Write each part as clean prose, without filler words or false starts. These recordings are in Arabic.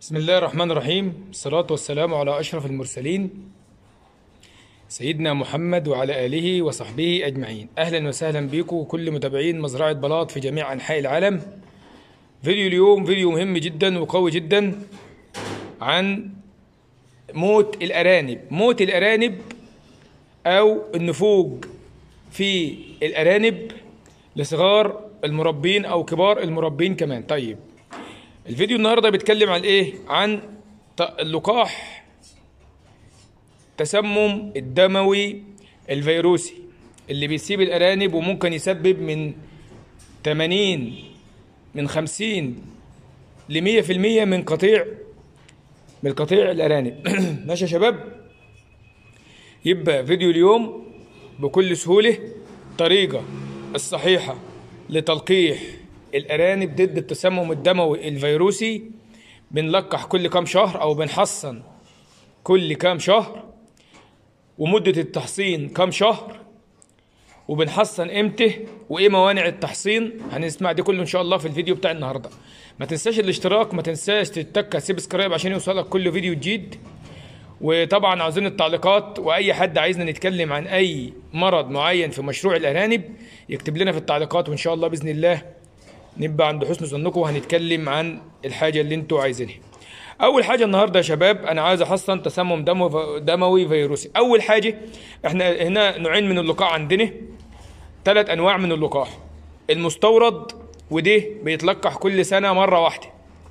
بسم الله الرحمن الرحيم. الصلاة والسلام على أشرف المرسلين سيدنا محمد وعلى آله وصحبه أجمعين. أهلا وسهلا بكم وكل متابعين مزرعة بلاط في جميع أنحاء العالم. فيديو اليوم فيديو مهم جدا وقوي جدا عن موت الأرانب. موت الأرانب أو النفوج في الأرانب لصغار المربين أو كبار المربين كمان. طيب، الفيديو النهارده بيتكلم عن ايه؟ عن اللقاح التسمم الدموي الفيروسي اللي بيسيب الارانب وممكن يسبب من 50 ل 100% من قطيع الارانب. ماشي يا شباب؟ يبقى فيديو اليوم بكل سهولة الطريقة الصحيحة لتلقيح الأرانب ضد التسمم الدموي الفيروسي. بنلقح كل كام شهر أو بنحصن كل كام شهر، ومدة التحصين كام شهر، وبنحصن امتى، وايه موانع التحصين. هنسمع دي كله ان شاء الله في الفيديو بتاع النهارده. ما تنساش الاشتراك، ما تنساش تتك سبسكرايب عشان يوصلك كل فيديو جديد. وطبعا عاوزين التعليقات، واي حد عايزنا نتكلم عن اي مرض معين في مشروع الأرانب يكتب لنا في التعليقات، وان شاء الله باذن الله نبقى عند حسن ظنكم وهنتكلم عن الحاجة اللي انتوا عايزينها. أول حاجة النهاردة يا شباب، أنا عايز أحصن تسمم دموي فيروسي. أول حاجة، إحنا هنا نوعين من اللقاح عندنا، 3 أنواع من اللقاح. المستورد، وده بيتلقح كل سنة مرة واحدة،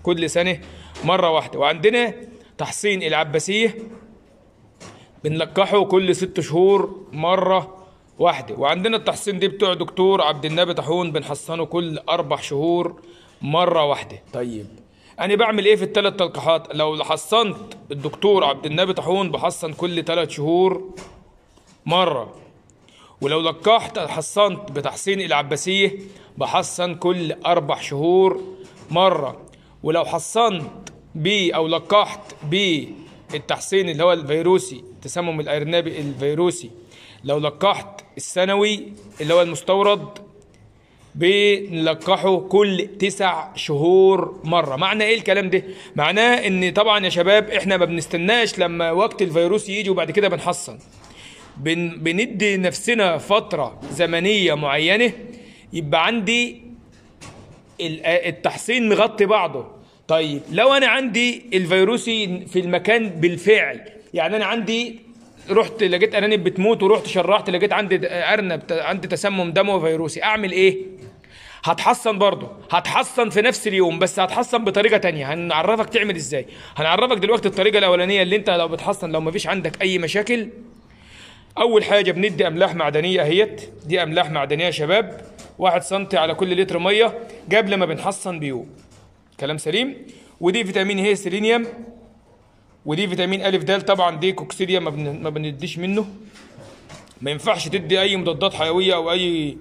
وعندنا تحصين العباسية بنلقحه كل 6 شهور مرة واحدة، وعندنا التحصين دي بتوع دكتور عبد النبي طاحون بنحصنه كل 4 شهور مرة واحدة. طيب، أنا بعمل إيه في ال3 تلقيحات؟ لو حصنت الدكتور عبد النبي طاحون بحصن كل 3 شهور مرة، ولو حصنت بتحصين العباسية بحصن كل 4 شهور مرة، ولو حصنت أو لقحت بالتحصين اللي هو الفيروسي تسمم الأرنبي الفيروسي، لو لقحت السنوي اللي هو المستورد بنلقحه كل 9 شهور مرة. معنى ايه الكلام ده؟ معناه ان طبعا يا شباب احنا ما بنستناش لما وقت الفيروس يجي وبعد كده بنحصن. بندي نفسنا فترة زمنية معينة يبقى عندي التحصين مغطي بعضه. طيب، لو انا عندي الفيروسي في المكان بالفعل، يعني انا رحت لقيت ارانب بتموت، ورحت شرحت لقيت عندي ارنب عندي تسمم دموي فيروسي، اعمل ايه؟ هتحصن برضه، هتحصن في نفس اليوم، بس هتحصن بطريقه تانية. هنعرفك تعمل ازاي. هنعرفك دلوقتي الطريقه الاولانيه اللي انت لو بتحصن لو مفيش عندك اي مشاكل. اول حاجه بندي املاح معدنيه اهيت، دي املاح معدنيه يا شباب، 1 سنتي على كل لتر ميه قبل ما بنحصن بيوم. كلام سليم. ودي فيتامين هي سيلينيوم، ودي فيتامين أ د. طبعا دي كوكسيديا ما بنديش منه، ما ينفعش تدي اي مضادات حيويه او اي.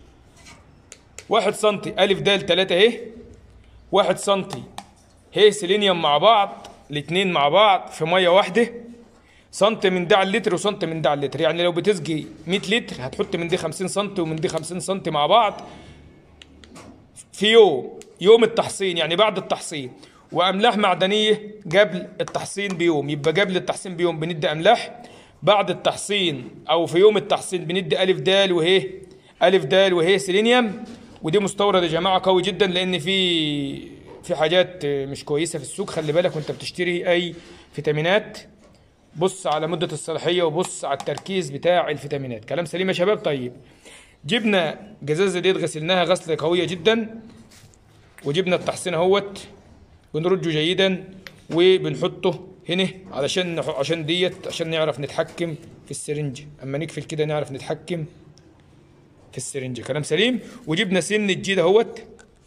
1 سنتي أ د 3 اهي، 1 سنتي هي سيلينيوم مع بعض، الاثنين مع بعض في ميه واحده، سنتي من ده على اللتر وسنتي من ده على اللتر. يعني لو بتسقي 100 لتر هتحط من دي 50 سنتي ومن دي 50 سنتي مع بعض في يوم التحصين، يعني بعد التحصين. واملاح معدنيه قبل التحصين بيوم، يبقى قبل التحصين بيوم بندي املاح، بعد التحصين او في يوم التحصين بندي أ د وهي سيلينيوم. ودي مستورد يا جماعه قوي جدا، لان في حاجات مش كويسه في السوق. خلي بالك وانت بتشتري اي فيتامينات، بص على مده الصلاحيه وبص على التركيز بتاع الفيتامينات. كلام سليم يا شباب؟ طيب، جبنا جزازه ديت غسلناها غسله قويه جدا، وجبنا التحصين اهوت بنرجه جيدا وبنحطه هنا عشان نعرف نتحكم في السرنج. اما نقفل كده نعرف نتحكم في السرنج. كلام سليم. وجبنا سن الجيد اهوت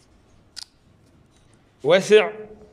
واسع،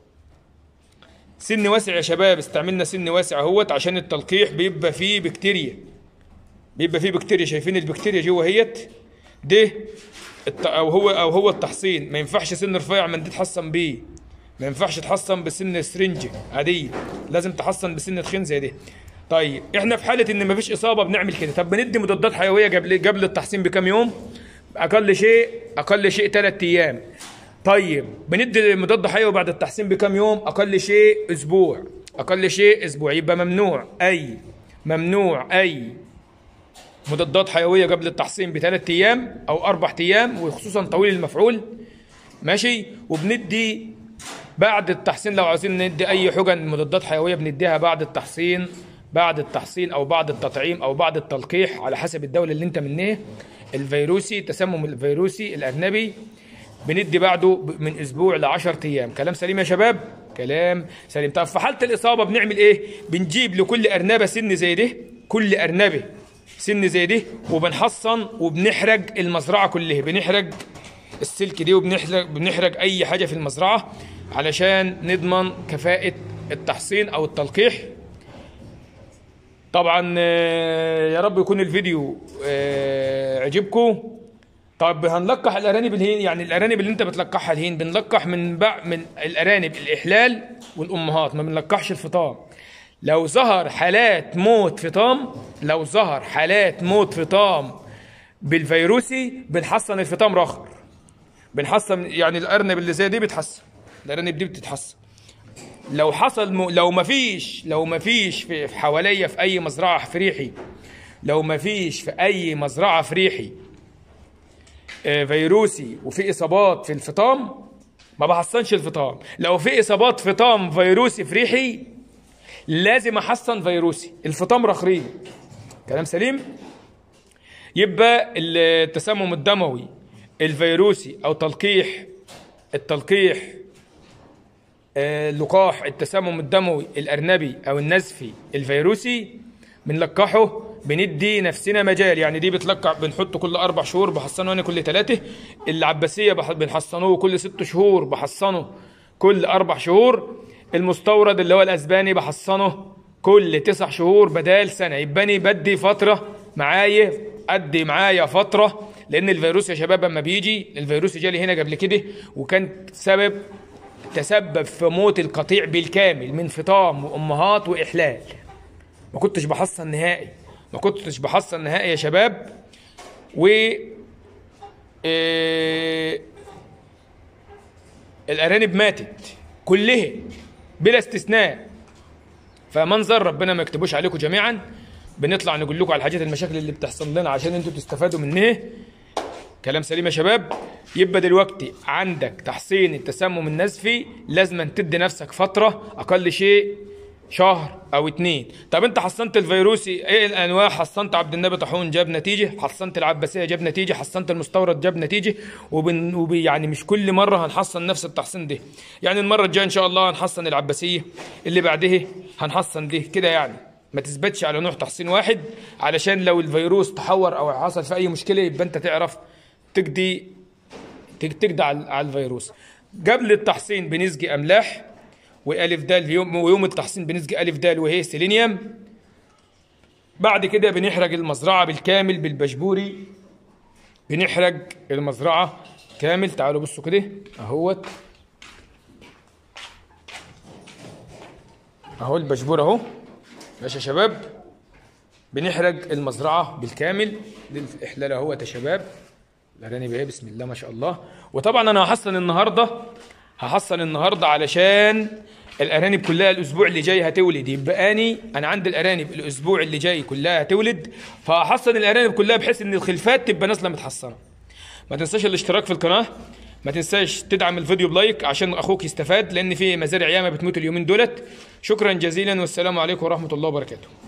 سن واسع يا شباب. استعملنا سن واسع اهوت عشان التلقيح بيبقى فيه بكتيريا، شايفين البكتيريا جوه اهيت ده. او هو التحصين ما ينفعش سن رفيع من دي تحصن بيه، ما ينفعش تحصن بسن سرنجة عادية، لازم تحصن بسن تخين زي دي. طيب، احنا في حالة ان مفيش اصابة بنعمل كده. طب بندي مضادات حيوية قبل التحصين بكام يوم؟ اقل شيء 3 ايام. طيب بندي مضاد حيوي بعد التحصين بكام يوم؟ اقل شيء اسبوع، اقل شيء اسبوع. يبقى ممنوع اي مضادات حيويه قبل التحصين ب3 ايام او 4 ايام، وخصوصا طويل المفعول. ماشي. وبندي بعد التحصين لو عايزين ندي اي حقن مضادات حيويه بنديها بعد التحصين، او بعد التطعيم او بعد التلقيح على حسب الدوله اللي انت منها. الفيروسي، التسمم الفيروسي الارنبي، بندي بعده من اسبوع ل10 ايام. كلام سليم يا شباب؟ كلام سليم. طب في حاله الاصابه بنعمل ايه؟ بنجيب لكل ارنبه سن زي ده، كل ارنبه سن زي ده، وبنحصن وبنحرق المزرعه كلها، بنحرق السلك دي وبنحرق اي حاجه في المزرعه علشان نضمن كفاءه التحصين او التلقيح. طبعا يا رب يكون الفيديو عجبكم. طب هنلقح الارانب الهين، يعني الارانب اللي انت بتلقحها الهين بنلقح من الارانب الاحلال والامهات، ما بنلقحش الفطام. لو ظهر حالات موت فطام بالفيروسي بنحصن الفطام رخر، بنحصن يعني الارنب اللي زي دي بتحصن، الارانب دي بتتحصن. لو حصل لو ما فيش في حواليا في اي مزرعه فريحي، لو ما فيش في اي مزرعه فريحي فيروسي وفي اصابات في الفطام ما بحصنش الفطام. لو في اصابات فطام فيروسي فريحي لازم احصن فيروسي، الفطام رخرين. كلام سليم؟ يبقى التسمم الدموي الفيروسي او التلقيح لقاح التسمم الدموي الارنبي او النزفي الفيروسي بنلقحه، بندي نفسنا مجال. يعني دي بتلقح بنحطه كل 4 شهور، بحصنه انا كل 3. العباسيه بنحصنوه كل 6 شهور، بحصنه كل 4 شهور. المستورد اللي هو الاسباني بحصنه كل 9 شهور بدال سنه. يبقى انا بدي فتره معايا فتره، لان الفيروس يا شباب لما بيجي، الفيروس جالي هنا قبل كده وكان تسبب في موت القطيع بالكامل من فطام وامهات واحلال. ما كنتش بحصن نهائي يا شباب. و الارانب ماتت كلها بلا استثناء. فمنظر ربنا ما يكتبوش عليكم جميعا، بنطلع نقول لكم على الحاجات المشاكل اللي بتحصل لنا عشان انتوا تستفادوا منها. كلام سليم يا شباب؟ يبقى دلوقتي عندك تحصين التسمم النزفي لازم تدي نفسك فترة أقل شيء شهر أو 2. طب أنت حصنت الفيروسي إيه الأنواع؟ حصنت عبد النبي طاحون جاب نتيجة، حصنت العباسية جاب نتيجة، حصنت المستورد جاب نتيجة. يعني مش كل مرة هنحصن نفس التحصين ده. يعني المرة الجاية إن شاء الله هنحصن العباسية، اللي بعدها هنحصن ده كده. يعني ما تثبتش على نوع تحصين واحد، علشان لو الفيروس تحور أو حصل في أي مشكلة يبقى أنت تعرف تقضي على الفيروس. قبل التحصين بنسقي املاح والف دال، ويوم التحصين بنسقي الف دال وهي سيلينيوم. بعد كده بنحرق المزرعه بالكامل بالبشبوري، بنحرق المزرعه كامل. تعالوا بصوا كده اهوت، اهو البشبور اهو. ماشي يا شباب؟ بنحرق المزرعه بالكامل للاحلال اهوت يا شباب. الارانب اهي بسم الله ما شاء الله. وطبعا انا هحصن النهارده علشان الارانب كلها الاسبوع اللي جاي هتولد. يبقى انا عندي الارانب الاسبوع اللي جاي كلها هتولد، فهحصن الارانب كلها بحيث ان الخلفات تبقى نازله متحصنه. ما تنساش الاشتراك في القناه، ما تنساش تدعم الفيديو بلايك عشان اخوك يستفاد، لان في مزارع ياما بتموت اليومين دولت. شكرا جزيلا والسلام عليكم ورحمه الله وبركاته.